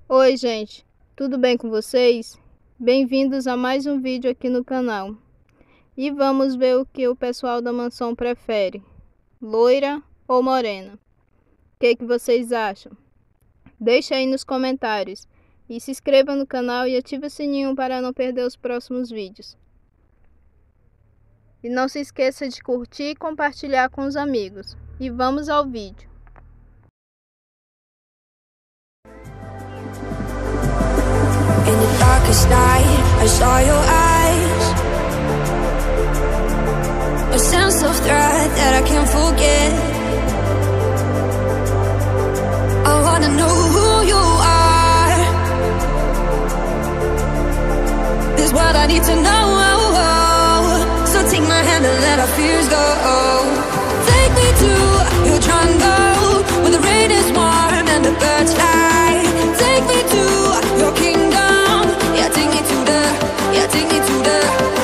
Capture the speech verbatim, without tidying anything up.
Oi gente, tudo bem com vocês? Bem-vindos a mais um vídeo aqui no canal. E vamos ver o que o pessoal da mansão prefere, loira ou morena? O que, que vocês acham? Deixa aí nos comentários e se inscreva no canal e ative o sininho para não perder os próximos vídeos. E não se esqueça de curtir e compartilhar com os amigos. E vamos ao vídeo. In the darkest night, I saw your eyes. A sense of threat that I can't forget. I wanna know who you are. This is what I need to know. So take my hand and let our fears go. Take me to your jungle, where the rain is warm and the birds fly. Take me to your kingdom. Yeah, take me to the, yeah, take me to the